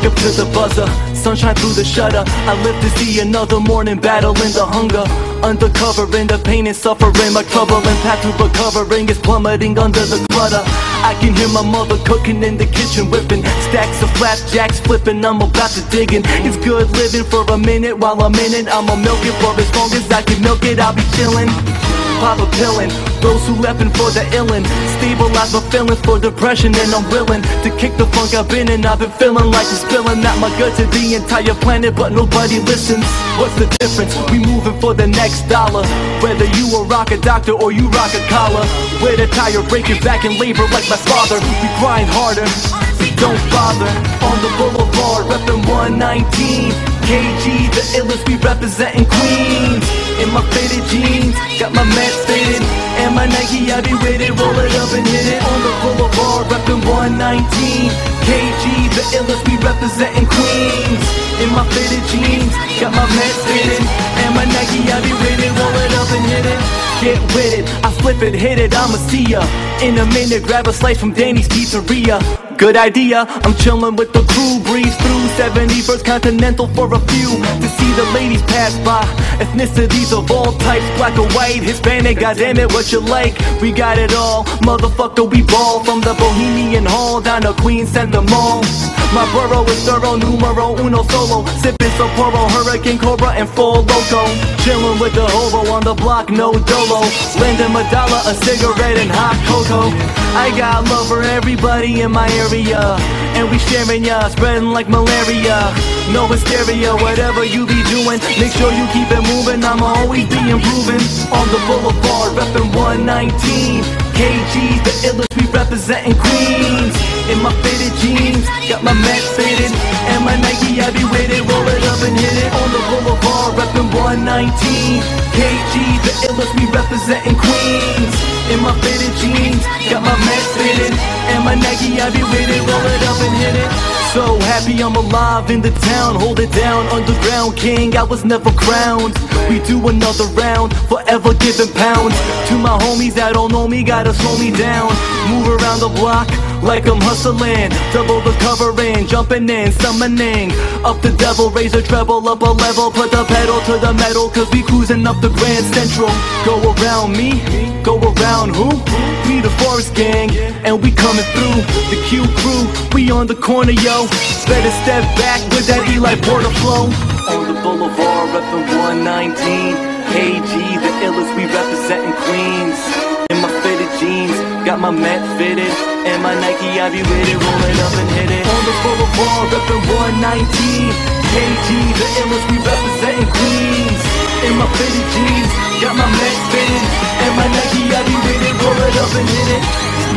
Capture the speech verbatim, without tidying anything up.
wake up to the buzzer, sunshine through the shutter. I live to see another morning battling the hunger. Undercover in the pain and suffering, my troubling path to recovering is plummeting under the clutter. I can hear my mother cooking in the kitchen, whipping stacks of flapjacks, flipping, I'm about to dig in. It's good living for a minute, while I'm in it I'ma milk it for as long as I can milk it. I'll be chillin', pop a pillin', those who leppin' for the illin', stabilize my feelings for depression, and I'm willing to kick the funk I've been in. I've been feeling like I'm spilling out my gut to the entire planet, but nobody listens. What's the difference? We moving for the next dollar, whether you a rock a doctor or you rock a collar. Wear the tire, breaking back in labor like my father. We grind harder, don't bother. On the boulevard, reppin' one nineteen K G, the illest, we representin' Queens. In my fitted jeans, got my Mets fitted, and my Nike, I be with it, roll it up and hit it. On the boulevard, reppin' one nineteen K G, the illest, we representin' Queens. In my fitted jeans, got my Mets fitted, and my Nike, I be with it, roll it up and hit it. Get with it, I flip it, hit it, I'ma see ya in a minute, grab a slice from Danny's Pizzeria. Good idea, I'm chillin' with the crew, breeze through seventy-first Continental for a few, to see the ladies pass by. Ethnicities of all types, black or white, Hispanic, goddammit, what you like? We got it all, motherfucker, we ball. From the Bohemian Hall down to Queens Center Mall. My borough is thorough, numero uno solo, sippin' Sapporo, Hurricane Cobra, and Four Loko. Chillin' with the hobo on the block, no dolo, lending a dollar, a cigarette, and hot cocoa. I got love for everybody in my area, and we sharing ya, spreading like malaria. No hysteria, whatever you be doing, make sure you keep it moving, I'ma always be improving. On the boulevard, reppin' one nineteen K G, the illest, we representin' Queens. In my fitted jeans, got my Mets fitted, and my Nike, I be with it, roll it up and hit it. On the boulevard, reppin' one nineteen K G, the illest, we representin' Queens. In my fitted jeans, got my Mets fitted, and my Nike, I be with it, roll it up and hit it. So happy I'm alive in the town, hold it down, underground king, I was never crowned. We do another round, forever giving pounds to my homies that don't know me, gotta slow me down. Move around the block like I'm hustling, double the covering, jumping in, summoning up the devil, raise a treble, up a level, put the pedal to the metal, cause we cruising up the Grand Central. Go around me, go around who? We the Forest Gang, and we coming through. The Q crew, we on the corner, yo. Better step back with that Eli Porter flow. On the boulevard, reppin' one nineteen K G, the illest, we representin' Queens. In my fitted jeans, got my Met fitted, and my Nike, I be with it, roll it up and hit it. On the boulevard, reppin' one nineteen K G, the illest, we representin' Queens. In my fitted jeans, got my Met fitted, and my Nike, I be with it, roll it up and hit it.